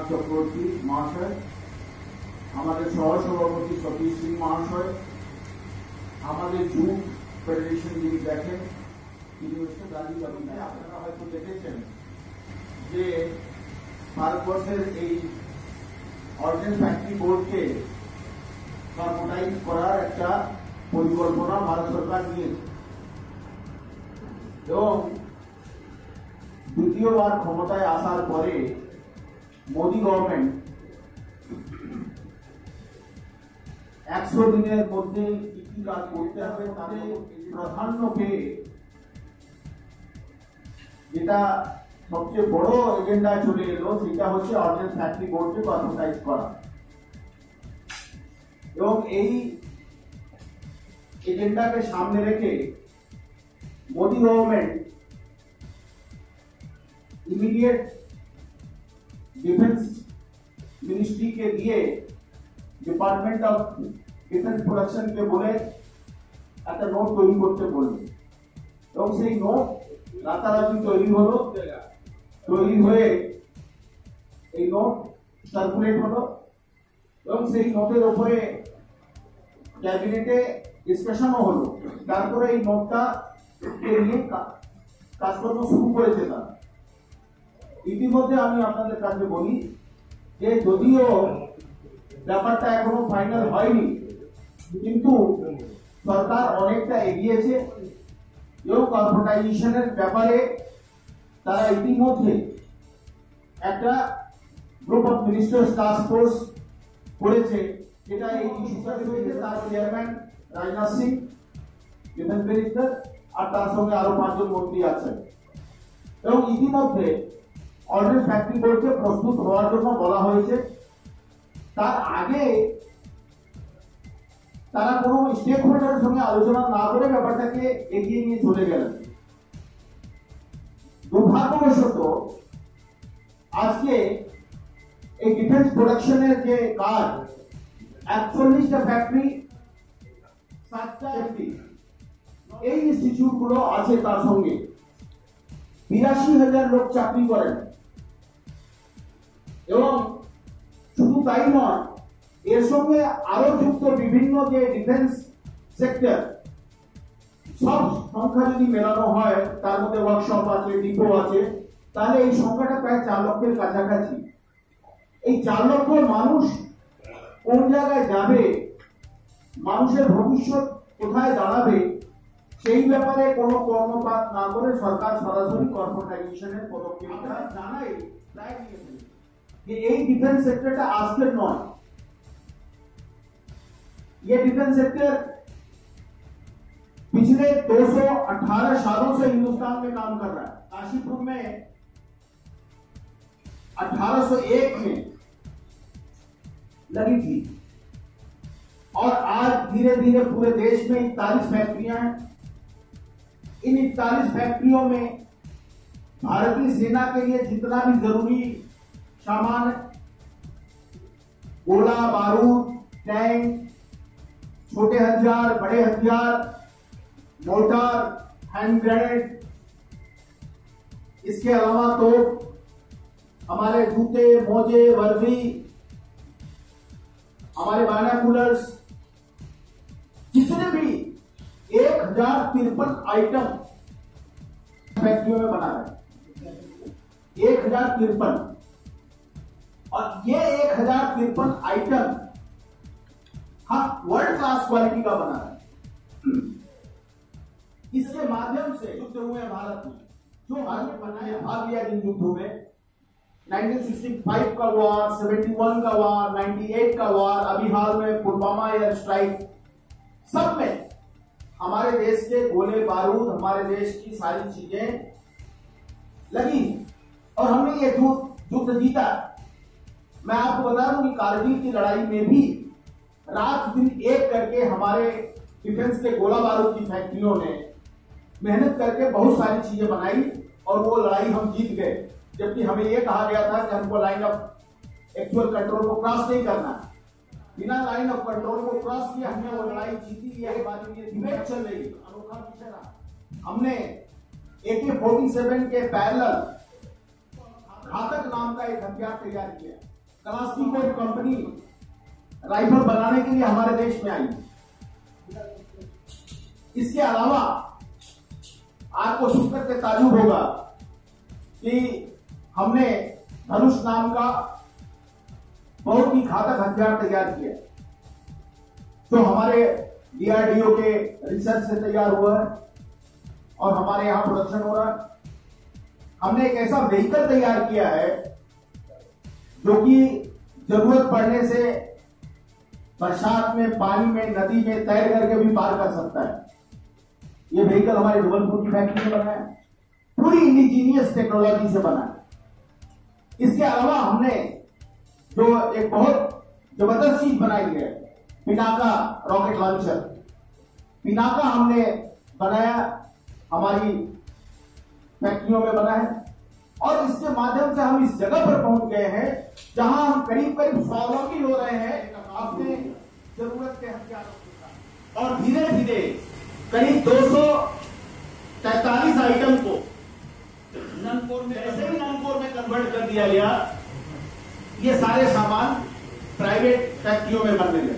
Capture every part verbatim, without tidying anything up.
चक्रवर्ती महाशय, हमारे सह सभापति सतीश सिंह महाशय, हमारे जूट फेडरेशन যিনি দেখেন তিনি হচ্ছে গান্ধী কমিটি। আপনারা হয়তো দেখেছেন যে ভারতবর্ষের এই অর্ডিন্যান্স ফ্যাক্টরি বোর্ডকে কর্পোরেটাইজ করার একটা পরিকল্পনা ভারত সরকার নিয়েছে এবং দ্বিতীয়বার ক্ষমতায় আসার পরে মোদী গভর্নমেন্ট একশো দিনের মধ্যে কি কি কাজ করতে হবে তাতে প্রাধান্য পেয়ে যেটা সবচেয়ে বড় এজেন্ডায় চলে এলো সেটা হচ্ছে অর্ডিন্যান্স ফ্যাক্টরি বোর্ডকে কর্পোরেটাইজ করা এবং এই এজেন্ডাকে সামনে রেখে Modi government immediate defence ministry के दिए डिपार्टमेंट ऑफ डिफेंस प्रोडक्शन के बोले একটা নোট তৈরি করতে বলবে এবং সেই নোট রাতারাতি তৈরি হলো, তৈরি হয়ে এই নোট সার্কুলেট হলো এবং সেই নোটের উপরে ক্যাবিনেটে ডিসকাশনও হলো। তারপরে এই নোটটা নিয়ে কাজকর্ম শুরু করেছে তারা। ইতিমধ্যে আমি আপনাদের কাছে বলি যে যদিও ব্যাপারটা এখনো ফাইনাল হয়নি, কিন্তু সরকার অনেকটা এগিয়েছে এবং কর্পোরেটাইজেশনের ব্যাপারে তারা ইতিমধ্যে একটা group of ministers task force করেছে, যেটা এই ইস্যুটাকে রয়েছে। তার chairman Rajnath Singh defence minister আর তার সঙ্গে আরো পাঁচজন মন্ত্রী আছেন এবং ইতিমধ্যে অর্ডিন্যান্স ফ্যাক্টরি বোর্ডকে প্রস্তুত হওয়ার জন্য বলা হয়েছে। তার আগে তারা কোনো স্টেক হোল্ডারের সঙ্গে আলোচনা না করে ব্যাপারটাকে এগিয়ে নিয়ে চলে গেলেন। দুর্ভাগ্যবশত আজকে এই ডিফেন্স প্রোডাকশনের যে কাজ একচল্লিশটা ফ্যাক্টরি, সাতটা ফ্যাক্টরি, এই ইনস্টিটিউট গুলো আছে, তার সঙ্গে বিরাশি হাজার লোক চাকরি করেন এবং শুধু তাই নয়, এর সঙ্গে আরো যুক্ত বিভিন্ন যে ডিফেন্স সেক্টর, সব সংখ্যা যদি মেলানো হয়, তার মধ্যে ওয়ার্কশপ আছে, ডিপো আছে, তাহলে এই সংখ্যাটা প্রায় চার লক্ষের কাছাকাছি। এই চার লক্ষ মানুষ কোন জায়গায় যাবে, মানুষের ভবিষ্যৎ কোথায় দাঁড়াবে, সেই ব্যাপারে কোনো কর্ণপাত না করে সরকার সরাসরি কর্পোরেটাইজেশনের পদক্ষেপটা জানাই প্রায় নিয়েছে যে এই ডিফেंस सेक्टर का आजकल नॉन, ये डिफेंस सेक्टर पिछले दो सौ अठारह सालों से हिंदुस्तान में काम कर रहा है। काशीपुर में अठारह सौ एक में लगी थी और आज धीरे धीरे पूरे देश में इकतालीस फैक्ट्रियां हैं। इन इकतालीस फैक्ट्रियों में भारतीय सेना के लिए जितना भी जरूरी सामान, गोला बारूद, टैंक, छोटे हथियार, बड़े हथियार, मोर्टार, हैंड ग्रेनेड, इसके अलावा तो हमारे जूते, मोजे, वर्दी, हमारे बायनोकुलर्स, जितने भी एक हजार तिरपन आइटम फैक्ट्रियों में बना है, एक हजार तिरपन, और ये एक हजार तिरपन आइटम हाँ वर्ल्ड क्लास क्वालिटी का बना है। इसके माध्यम से युद्ध हुए भारत में, जो भारत ने बनाया, भाग लिया जिन युद्धों में, नाइनटीन सिक्सटी फाइव का वार, सेवेंटी वन का वार, नाइंटी एट का वार, अभी हाल में पुलवामा एयर स्ट्राइक, सब में हमारे देश के गोले बारूद, हमारे देश की सारी चीजें लगी और हमने ये युद्ध जीता। मैं आपको बता दूं कि कारगिल की लड़ाई में भी रात दिन एक करके हमारे डिफेंस के गोला बारूद की फैक्ट्रियों ने मेहनत करके बहुत सारी चीजें बनाई और वो लड़ाई हम जीत गए, जबकि हमें ये कहा गया था कि हमको लाइन ऑफ एक्चुअल कंट्रोल को क्रॉस नहीं करना। बिना लाइन ऑफ कंट्रोल को क्रॉस किया हमने वो लड़ाई जीती। ये बात ये डिबेट चल रही है, अनोखा विषय रहा। हमने ए के फोर्टी सेवन के पैरेलल घातक नाम का एक हथियार तैयार किया। कलास्निकोव कंपनी राइफल बनाने के लिए हमारे देश में आई। इसके अलावा आपको सुनकर के ताजुब होगा कि हमने धनुष नाम का बहुत ही घातक हथियार तैयार किया, जो हमारे डी आर डी ओ के रिसर्च से तैयार हुआ है और हमारे यहां प्रोडक्शन हो रहा है। हमने एक ऐसा व्हीकल तैयार किया है जो कि जरूरत पड़ने से बरसात में, पानी में, नदी में तैर करके भी पार कर सकता है। ये व्हीकल हमारे जबलपुर की फैक्ट्री में बना है, पूरी इंडिजीनियस टेक्नोलॉजी से बना है। इसके अलावा हमने जो एक बहुत जबरदस्त चीज बनाई है, पिनाका रॉकेट लॉन्चर। पिनाका हमने बनाया, हमारी फैक्ट्रियों में बना है, और इसके माध्यम से हम इस जगह पर पहुंच गए हैं जहां हम करीब करीब स्वावलंबी हो रहे हैं अपने जरूरत के हथियारों के साथ। और धीरे धीरे करीब दो सौ तैतालीस आइटम को ननकोर में, ऐसे ही ननकोर में कन्वर्ट कर दिया गया। ये सारे सामान प्राइवेट फैक्ट्रियों में बनने लगे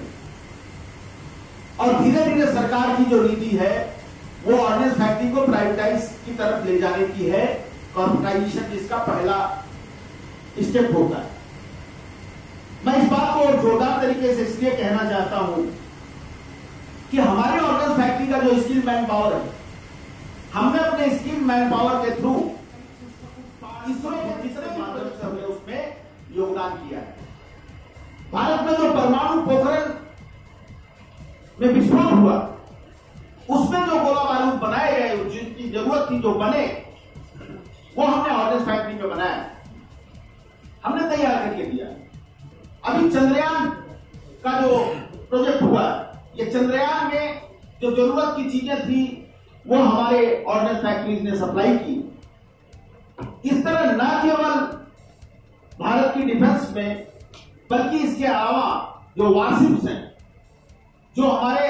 और धीरे धीरे सरकार की जो नीति है वो ऑर्डिनेंस फैक्ट्री को प्राइवेटाइज की तरफ ले जाने की है। कॉर्पोरेटाइजेशन जिसका पहला स्टेप होता है। मैं इस बात को जोरदार तरीके से इसलिए कहना चाहता हूं कि हमारे ऑर्डिनेंस फैक्ट्री का जो स्किल मैन पावर है, हमने अपने स्किल मैन पावर के थ्रू इसरो के माध्यम से हमने उसमें योगदान किया है। भारत में जो परमाणु पोखरण में विस्फोट हुआ, उसमें जो गोला बारूद बनाए गए, जिनकी जरूरत थी, जो बने, वो हमने ऑर्डिनेंस फैक्ट्री में बनाया, हमने तैयार करके दिया। अभी चंद्रयान का जो प्रोजेक्ट हुआ, ये चंद्रयान में जो जरूरत की चीजें थी वो हमारे ऑर्डिनेंस फैक्ट्रीज ने सप्लाई की। इस तरह न केवल भारत की डिफेंस में, बल्कि इसके अलावा जो वारशिप्स हैं, जो हमारे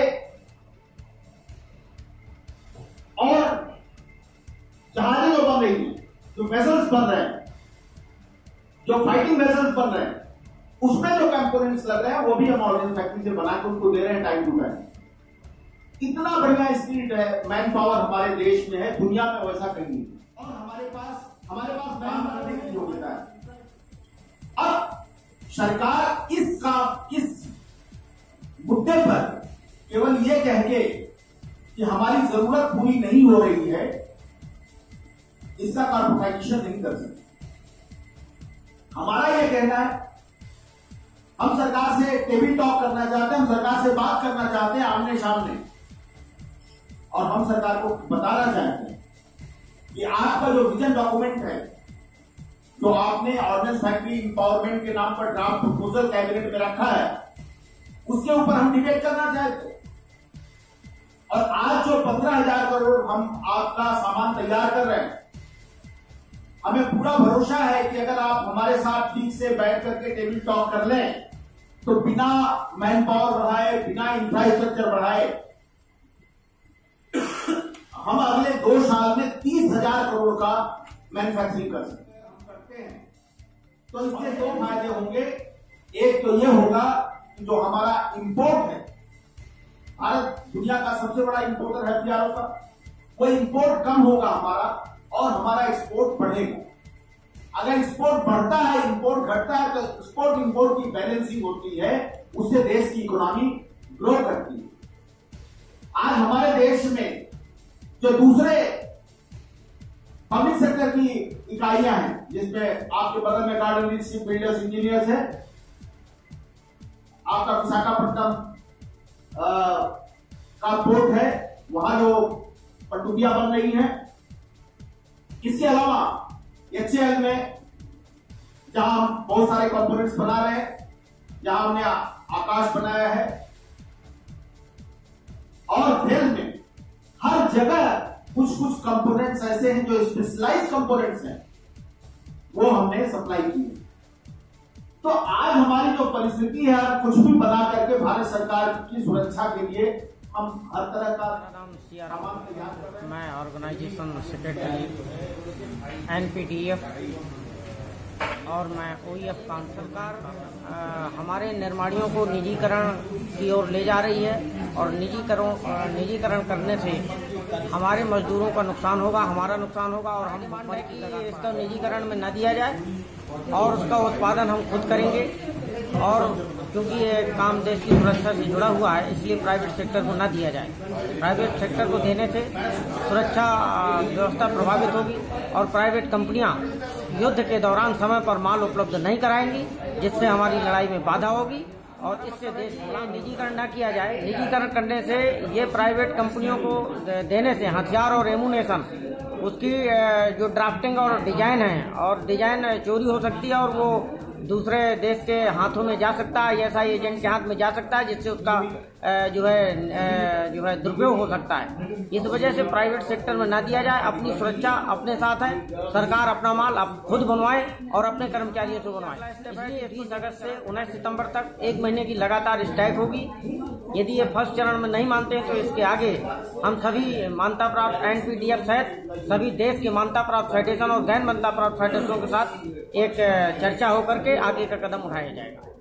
और जहाजें जो बन रही हैं, जो वेसल्स बन रहे हैं, जो फाइटिंग वेसल्स बन रहे हैं, उसमें जो कंपोनेंट्स लग रहे हैं वो भी हम ऑर्डिनेंस फैक्ट्री से बना के उनको दे रहे हैं टाइम टू टाइम। इतना बढ़िया स्किल्ड है, मैन पावर हमारे देश में है, दुनिया में वैसा कहीं नहीं। और हमारे पास हमारे पास मैन करने की योग्यता है। अब सरकार इस काम इस मुद्दे पर केवल ये कह के कि हमारी जरूरत पूरी नहीं हो रही है, इसका कॉर्पोरेटाइजेशन नहीं कर सकती। हमारा यह कहना है, हम सरकार से टेबल टॉक करना चाहते हैं, हम सरकार से बात करना चाहते हैं आमने सामने, और हम सरकार को बताना चाहते हैं कि आपका जो विजन डॉक्यूमेंट है, जो आपने ऑर्डिनेंस फैक्ट्री इंपावरमेंट के नाम पर ड्राफ्ट प्रपोजल कैबिनेट में रखा है, उसके ऊपर हम डिबेट करना चाहते हैं। और आज जो पंद्रह हजार करोड़ हम आपका सामान तैयार कर रहे हैं, हमें पूरा भरोसा है कि अगर आप हमारे साथ ठीक से बैठ करके टेबल टॉक कर लें, तो बिना मैन पावर बढ़ाए, बिना इंफ्रास्ट्रक्चर बढ़ाए, हम अगले दो साल में तीस हजार करोड़ का मैन्युफैक्चरिंग कर सकते हैं। हम करते हैं तो इससे दो फायदे होंगे। एक तो यह होगा कि जो हमारा इंपोर्ट है, भारत दुनिया का सबसे बड़ा इंपोर्टर है हथियारों का, वो इंपोर्ट कम होगा हमारा और हमारा एक्सपोर्ट बढ़ेगा। अगर एक्सपोर्ट बढ़ता है, इंपोर्ट घटता है, तो एक्सपोर्ट इंपोर्ट की बैलेंसिंग होती है, उससे देश की इकोनॉमी ग्रो करती है। आज हमारे देश में जो दूसरे पब्लिक सेक्टर की इकाइयां हैं, जिसमें आपके बगल में गार्डन शिप बिल्डर्स इंजीनियर्स है, आपका विशाखापट्टनम का पोर्ट है, वहां जो पनडुब्बियां बन रही हैं, इसके अलावा एच ए एल में जहां हम बहुत सारे कंपोनेंट्स बना रहे हैं, जहां हमने आकाश बनाया है, और रेल में हर जगह कुछ कुछ कंपोनेंट्स ऐसे हैं जो स्पेशलाइज्ड कंपोनेंट्स हैं, वो हमने सप्लाई की। तो आज हमारी जो परिस्थिति है, कुछ भी बना करके भारत सरकार की सुरक्षा के लिए हम हर तरह का सामान तैयार कर रहे हैं। मैं organisation secretary N P D F और मैं ओईएफ काउंसिलकार हमारे निर्माणियों को निजीकरण की ओर ले जा रही है और निजीकरण निजीकरण करने से हमारे मजदूरों का नुकसान होगा, हमारा नुकसान होगा और हम इसका निजीकरण में न दिया जाए और उसका उत्पादन हम खुद करेंगे। और क्योंकि ये काम देश की सुरक्षा से जुड़ा हुआ है, इसलिए प्राइवेट सेक्टर को न दिया जाए। प्राइवेट सेक्टर को देने से सुरक्षा व्यवस्था प्रभावित होगी और प्राइवेट कंपनियां युद्ध के दौरान समय पर माल उपलब्ध नहीं कराएंगी, जिससे हमारी लड़ाई में बाधा होगी और इससे देश का निजीकरण न किया जाए। निजीकरण करने से ये प्राइवेट कंपनियों को देने से हथियार और एमुनेशन उसकी जो ड्राफ्टिंग और डिजाइन है और डिजाइन चोरी हो सकती है और वो दूसरे देश के हाथों में जा सकता है, ऐसा एजेंट के हाथ में जा सकता है, जिससे उसका जो है जो है दुरुपयोग हो सकता है। इस वजह से प्राइवेट सेक्टर में ना दिया जाए। अपनी सुरक्षा अपने साथ है, सरकार अपना माल आप खुद बनवाए और अपने कर्मचारियों से बनवाए। इसलिए तीस अगस्त से उन्नीस सितंबर तक एक महीने की लगातार स्ट्राइक होगी। यदि ये फर्स्ट चरण में नहीं मानते हैं तो इसके आगे हम सभी मान्यता प्राप्त एनपीडीएफ सहित सभी देश के मान्यता प्राप्त फेडरेशन और गैर मान्यता प्राप्त फेडरेशनों के साथ एक चर्चा होकर के आगे का कदम उठाया जाएगा।